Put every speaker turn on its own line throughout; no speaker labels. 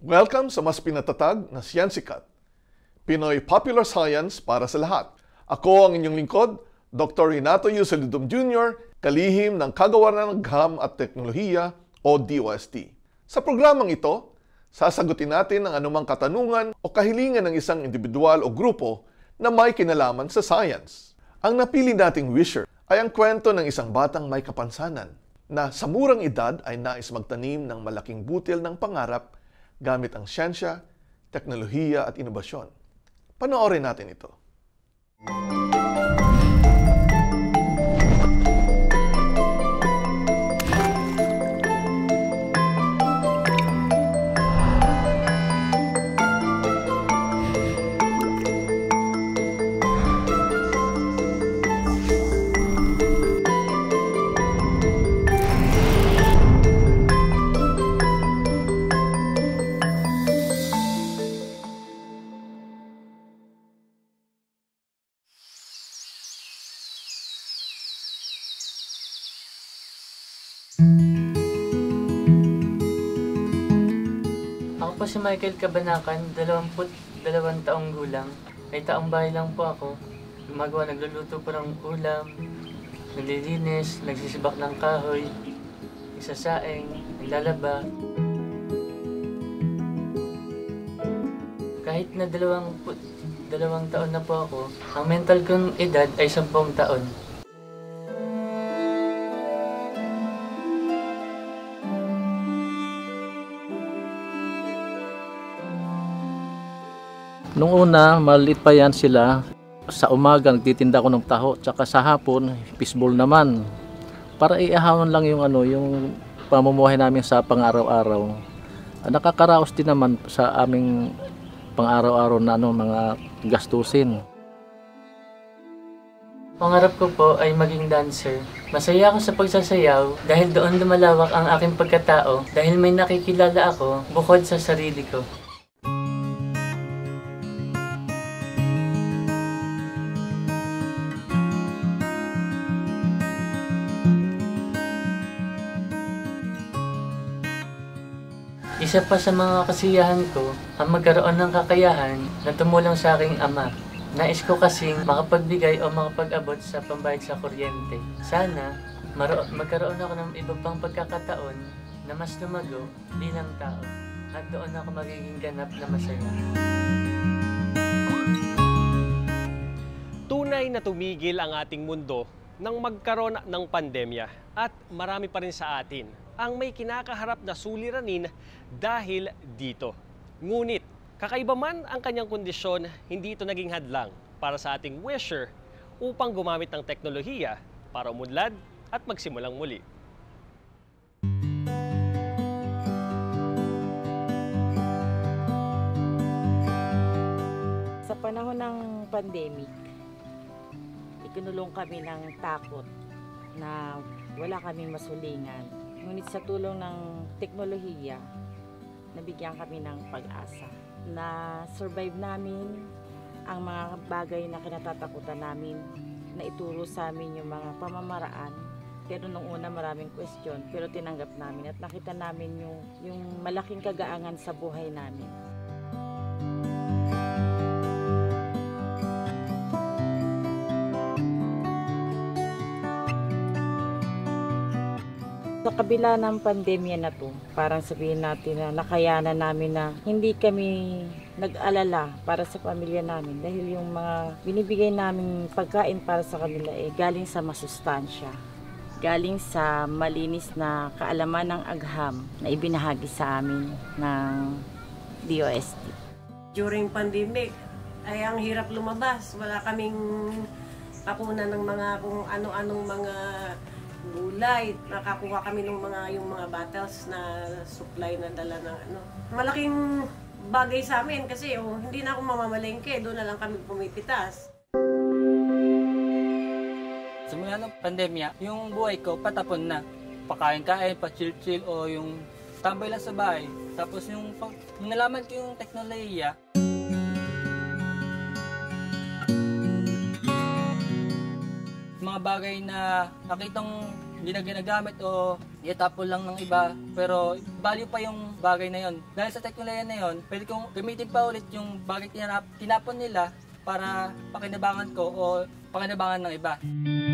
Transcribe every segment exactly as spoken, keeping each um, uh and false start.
Welcome sa mas pinatatag na Siyensikat, Pinoy Popular Science para sa lahat. Ako ang inyong lingkod, Doctor Renato Yusaludum Junior, kalihim ng Kagawaran ng Agham at Teknolohiya o D O S T. Sa programang ito, sasagutin natin ang anumang katanungan o kahilingan ng isang individual o grupo na may kinalaman sa science. Ang napili nating wisher ay ang kwento ng isang batang may kapansanan na sa murang edad ay nais magtanim ng malaking butil ng pangarap gamit ang siyensya, teknolohiya at inobasyon. Panoorin natin ito.
Ako po si Michael Cabanacan, dalawamput dalawang taong gulang. Ay taong bahay lang po ako. Gumagawa, nagluluto po ng ulam, naglilinis, nagsisibak ng kahoy, nagsasaing, naglalaba. Kahit na dalawang, dalawang taon na po ako, ang mental kong edad ay sampung taon.
Nung una, maliit pa yan sila. Sa umaga, nagtitinda ko ng taho. Tsaka sa hapon, fishball naman. Para iahawon lang yung, ano, yung pamumuhay namin sa pang-araw-araw. Nakakaraos din naman sa aming pang-araw-araw na ano, mga gastusin.
Pangarap ko po ay maging dancer. Masaya ako sa pagsasayaw dahil doon lumalawak ang aking pagkatao dahil may nakikilala ako bukod sa sarili ko. Isa pa sa mga kasiyahan ko ang magkaroon ng kakayahan na tumulong sa aking ama. Nais ko kasing makapagbigay o makapag-abot sa pambayad sa kuryente. Sana magkaroon ako ng iba pang pagkakataon na mas lumago bilang tao at doon ako magiging ganap na masaya.
Tunay na tumigil ang ating mundo nang magkaroon ng pandemya at marami pa rin sa atin ang may kinakaharap na suliranin dahil dito. Ngunit, kakaiba man ang kanyang kondisyon, hindi ito naging hadlang para sa ating wisher upang gumamit ng teknolohiya para umunlad at magsimulang muli.
Sa panahon ng pandemic, ikinulong kami ng takot na wala kaming masulingan. Ngunit sa tulong ng teknolohiya, nabigyan kami ng pag-asa na survive namin ang mga bagay na kinatatakutan namin, na ituro sa amin yung mga pamamaraan. Pero nung una maraming question, pero tinanggap namin at nakita namin yung, yung malaking kagaangan sa buhay namin. Sa kabila ng pandemya na to, parang sabihin natin na nakayanan namin na hindi kami nag-alala para sa pamilya namin dahil yung mga binibigay namin pagkain para sa kanila eh galing sa masustansya, galing sa malinis na kaalaman ng agham na ibinahagi sa amin ng D O S T.
During pandemic ay ang hirap lumabas, wala kaming kakunan ng mga kung ano-anong mga gulay. Nakakuha kami ng mga yung mga bottles na supply na dala ng ano. Malaking bagay sa amin kasi oh, hindi na ako mamamalengke, doon na lang kami pumipitas.
Simula ng pandemya, yung buhay ko patapon na. Pakain-kain, pa-chill-chill o yung tambay lang sa bahay. Tapos yung, yung nalaman ko yung teknolohiya, mga bagay na nakitang hindi na ginagamit o itapon lang ng iba. Pero value pa yung bagay na yon. Dahil sa teknolohiya na yon, pwede kong gamitin pa ulit yung bagay tinap tinapon nila para pakinabangan ko o pakinabangan ng iba.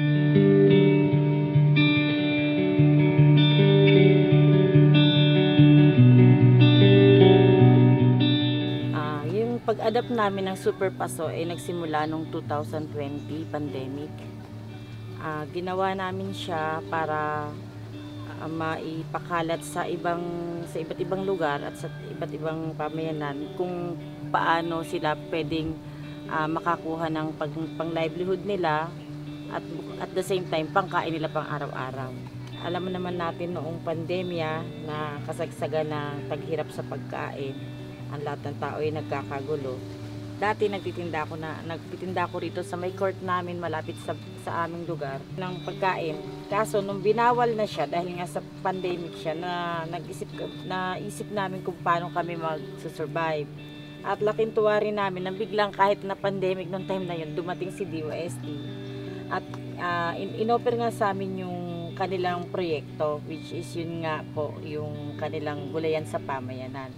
Pag-adapt namin ng Super Paso ay nagsimula noong two thousand twenty pandemic. Uh, ginawa namin siya para uh, maipakalat sa ibang sa iba't ibang lugar at sa iba't ibang pamayanan kung paano sila pwedeng uh, makakuha ng pag, pang livelihood nila at at the same time pangkain nila pang araw-araw. Alam mo naman natin noong pandemya na kasagsagan na taghirap sa pagkain. Ang lahat ng tao ay nagkakagulo. Dati nagtitinda ako na nagtitinda ako rito sa may court namin malapit sa sa aming lugar ng pagkain. Kaso nung binawal na siya dahil nga sa pandemic siya na nag-isip na isip namin kung paano kami mag-survive. At laking tuwa rin namin na biglang kahit na pandemic noong time na yun dumating si D O S T. At uh, in inoffer nga sa amin yung kanilang proyekto which is yun nga po yung kanilang gulayan sa pamayanan.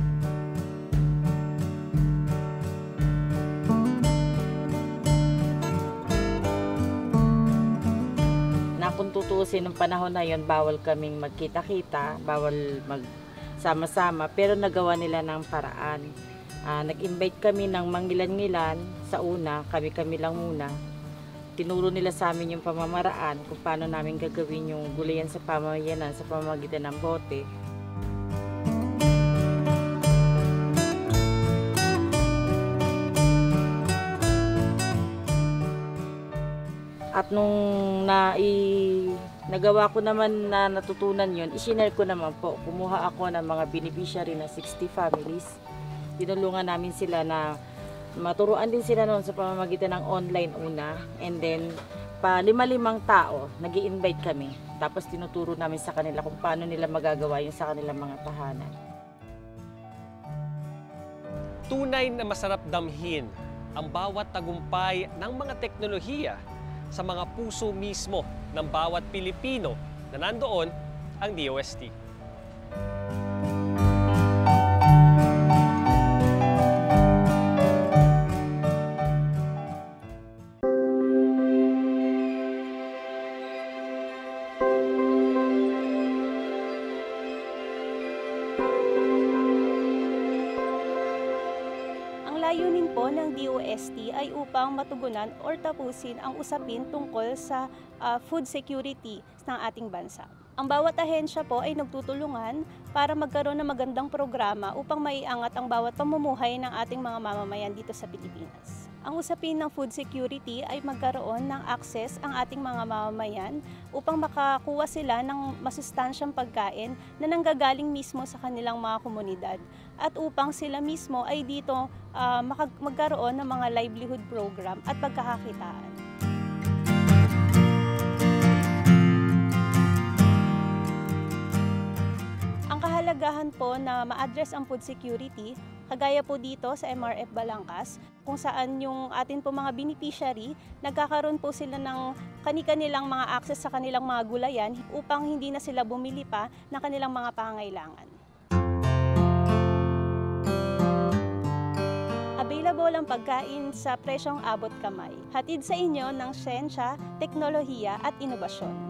Kung tutuusin ng panahon na yon, bawal kaming magkita-kita, bawal magsama-sama, pero nagawa nila ng paraan. Uh, nag-invite kami ng mangilan-ngilan sa una, kami-kami lang muna. Tinuro nila sa amin yung pamamaraan kung paano namin gagawin yung gulayan sa pamayanan sa pamamagitan ng bote. At nung na i, nagawa ko naman na natutunan yon, isinare ko naman po. Kumuha ako ng mga beneficiary na sixty families. Tinulungan namin sila na maturuan din sila noon sa pamamagitan ng online una. And then, pa lima-limang tao, nag-i-invite kami. Tapos tinuturo namin sa kanila kung paano nila magagawa yung sa kanilang mga tahanan.
Tunay na masarap damhin ang bawat tagumpay ng mga teknolohiya sa mga puso mismo ng bawat Pilipino na nandoon ang D O S T.
Layunin po ng D O S T ay upang matugunan or tapusin ang usapin tungkol sa uh, food security ng ating bansa. Ang bawat ahensya po ay nagtutulungan para magkaroon ng magandang programa upang maiangat ang bawat pamumuhay ng ating mga mamamayan dito sa Pilipinas. Ang usapin ng food security ay magkaroon ng access ang ating mga mamamayan upang makakuha sila ng masustansyang pagkain na nanggagaling mismo sa kanilang mga komunidad at upang sila mismo ay dito uh, magkaroon ng mga livelihood program at pagkakakitaan. Ang kahalagahan po na ma-address ang food security, kagaya po dito sa M R F Balangkas, kung saan yung atin po mga beneficiary, nagkakaroon po sila ng kani-kanilang mga access sa kanilang mga gulayan upang hindi na sila bumili pa ng kanilang mga pangangailangan. Available ang pagkain sa presyong abot kamay. Hatid sa inyo ng siyensya, teknolohiya at inobasyon.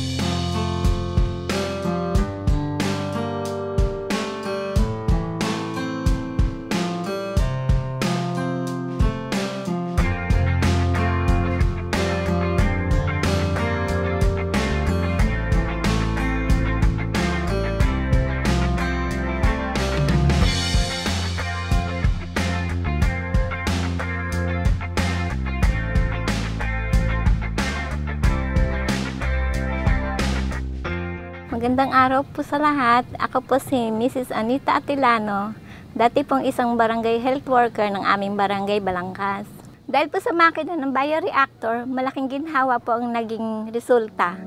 Magandang araw po sa lahat. Ako po si Missus Anita Atilano, dati pong isang barangay health worker ng aming barangay Balangkas. Dahil po sa makina ng bioreactor, malaking ginhawa po ang naging resulta.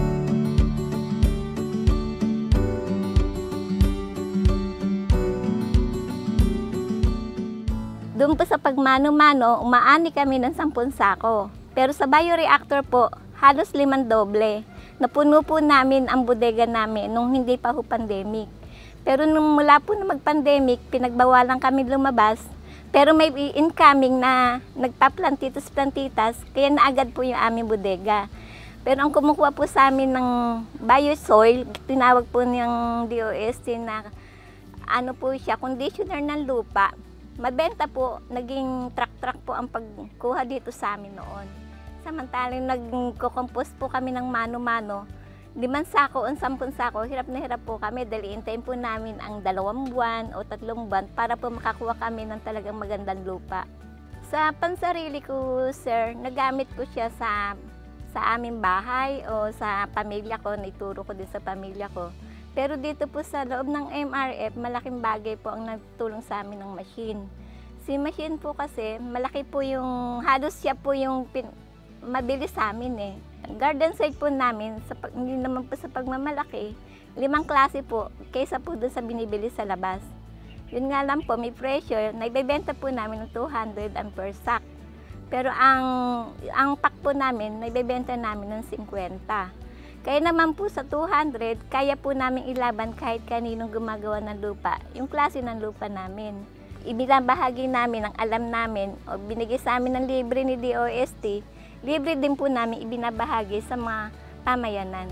Doon po sa pagmano-mano, umaani kami ng sampung sako. Pero sa bioreactor po, halos limang doble. napuno po namin ang bodega namin nung hindi pa ho pandemic. Pero nung mula po na mag-pandemic, pinagbawalan kami lumabas. Pero may incoming na nagpa-plantitas-plantitas, kaya naagad po yung aming bodega. Pero ang kumukuha po sa amin ng biosoil, tinawag po niyang D O S T na ano po siya, conditioner ng lupa. Mabenta po, naging truck-truck po ang pagkuha dito sa amin noon. Samantalang nagko-compose po kami ng mano-mano, limang sako o sampung sako, hirap na hirap po kami dahil iintayin po namin ang dalawang buwan o tatlong buwan para po makakuha kami ng talagang magandang lupa. Sa pansarili ko, sir, nagamit ko siya sa sa aming bahay o sa pamilya ko, naituro ko din sa pamilya ko. Pero dito po sa loob ng M R F, malaking bagay po ang nagtulong sa amin ng machine. Si machine po kasi, malaki po yung, halos siya po yung pin, mabilis sa amin eh. Garden site po namin, sa, hindi naman po sa pagmamalaki, limang klase po, kaysa po doon sa binibili sa labas. Yun nga lang po, may pressure, naibebenta po namin ng two hundred and per sack. Pero ang, ang pack po namin, naibebenta namin ng fifty. Kaya naman po sa two hundred, kaya po namin ilaban kahit kaninong gumagawa ng lupa, yung klase ng lupa namin. Ibinabahagi namin ang alam namin o binigay sa amin ng libre ni D O S T, libre din po namin ibinabahagi sa mga pamayanan.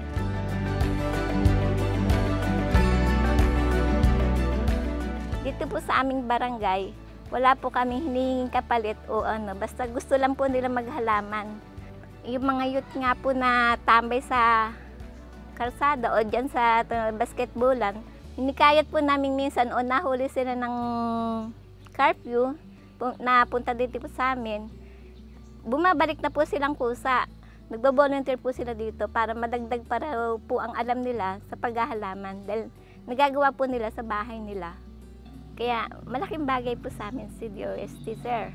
Dito po sa aming barangay, wala po kami hinihinging kapalit o ano, basta gusto lang po nila maghalaman. Yung mga youth nga po na tambay sa kalsada o dyan sa basketballan, hinikayat po namin minsan o nahuli sila ng curfew na punta dito po sa amin. Bumabalik na po silang kusa. Nagbo-volunteer po sila dito para madagdag para po ang alam nila sa paghahalaman dahil nagagawa po nila sa bahay nila. Kaya malaking bagay po sa amin si D O S T, sir.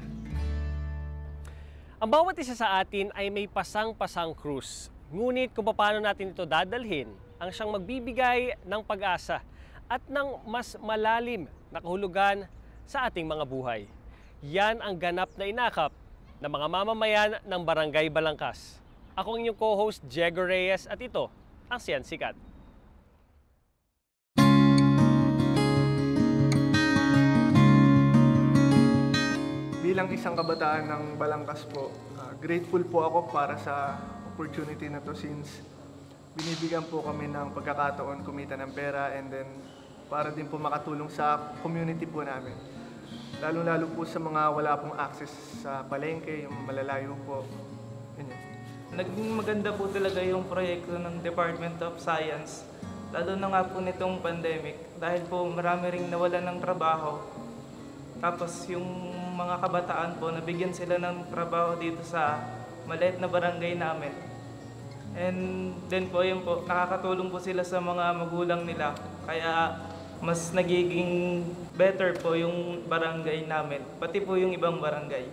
Ang bawat isa sa atin ay may pasang-pasang krus. Ngunit kung paano natin ito dadalhin, ang siyang magbibigay ng pag-asa at ng mas malalim na kahulugan sa ating mga buhay. Yan ang ganap na inakap ng mga mamamayan ng Barangay Balangkas. Ako ang inyong co-host, Jego Reyes, at ito ang Siyan Sikat.
Bilang isang kabataan ng Balangkas po, uh, grateful po ako para sa opportunity na to since binibigyan po kami ng pagkakataon kumita ng pera and then para din po makatulong sa community po namin. Lalo-lalo po sa mga wala pong access sa palengke, yung malalayo po. Ganyan.
Naging maganda po talaga yung proyekto ng Department of Science, lalo na nga po nitong pandemic dahil po marami ring nawalan ng trabaho. Tapos yung mga kabataan po, nabigyan sila ng trabaho dito sa maliit na barangay namin. And then po, yun po, nakakatulong po sila sa mga magulang nila. Kaya mas nagiging better po yung barangay namin, pati po yung ibang barangay.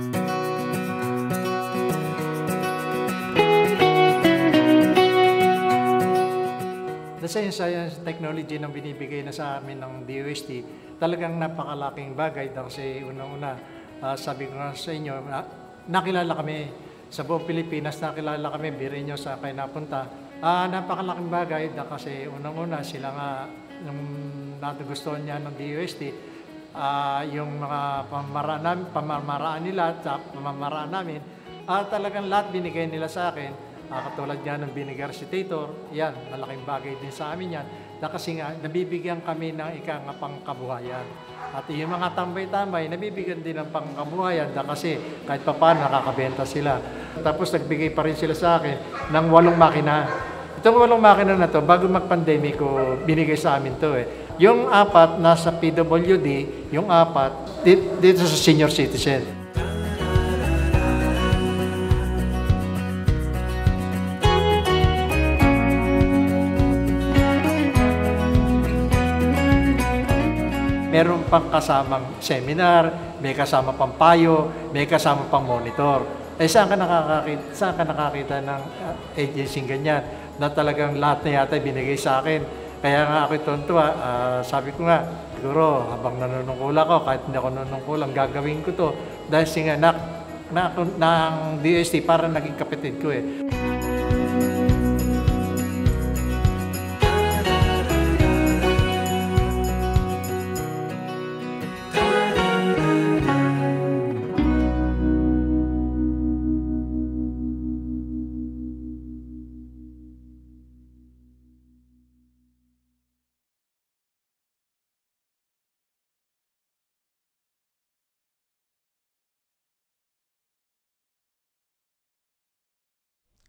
The science, science technology na binibigay na sa amin ng D O S T, talagang napakalaking bagay kasi unang-una, uh, sabi ko nga sa inyo, na, nakilala kami sa buong Pilipinas, nakilala kami, biri nyo sa kayo napunta. Uh, napakalaking bagay kasi unang-una sila nga, yung natugustuhan niya ng D O S T, uh, yung mga pamamaraan, pamamaraan nila at pamamaraan namin, uh, talagang lahat binigay nila sa akin. Uh, katulad niya ng vinegar recitator, yan, malaking bagay din sa amin yan. Na kasi nga, nabibigyan kami ng ika nga pangkabuhayan. At yung mga tambay-tambay, nabibigyan din ng pangkabuhayan na kasi kahit pa paano nakakabenta sila. Tapos nagbigay pa rin sila sa akin ng walong makina. Itong walong makina na to, bago mag-pandemic ko, binigay sa amin to eh. Yung apat nasa P W D, yung apat dito sa senior citizen. Meron pang kasamang seminar, may kasama pang payo, may kasama pang monitor. Eh saan ka nakakakita, saan ka nakakita ng uh, agency ganyan na talagang lahat na yata binigay sa akin. Kaya nga ako tuntua, uh, sabi ko nga, siguro habang nanunungkula ko, kahit hindi ako nanunungkulang, gagawin ko to. Dahil nga, na, na, na, ng D O S T para naging kapatid ko eh.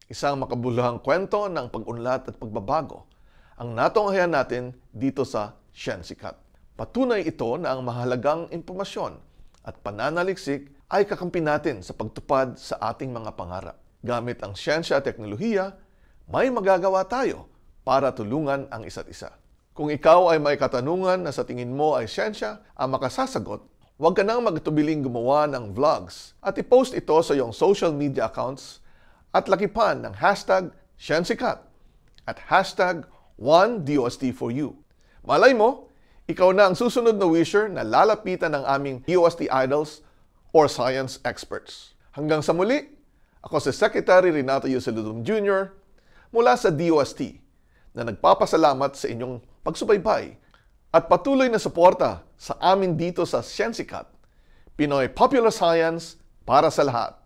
Isang makabuluhang kwento ng pag-unlad at pagbabago ang natunghayan natin dito sa Siyensikat. Patunay ito na ang mahalagang impormasyon at pananaliksik ay kakampi natin sa pagtupad sa ating mga pangarap. Gamit ang siyensya at teknolohiya, may magagawa tayo para tulungan ang isa't isa. Kung ikaw ay may katanungan na sa tingin mo ay siyensya ang makasasagot, huwag ka nang magtubiling gumawa ng vlogs at i-post ito sa iyong social media accounts at lakipan ng hashtag Siyensikat at hashtag one D O S T for you. Malay mo, ikaw na ang susunod na wisher na lalapitan ng aming D O S T idols or science experts. Hanggang sa muli, ako si Secretary Renato Yusiludum Junior mula sa D O S T na nagpapasalamat sa inyong pagsubaybay at patuloy na suporta sa amin dito sa Siyensikat, Pinoy Popular Science para sa lahat.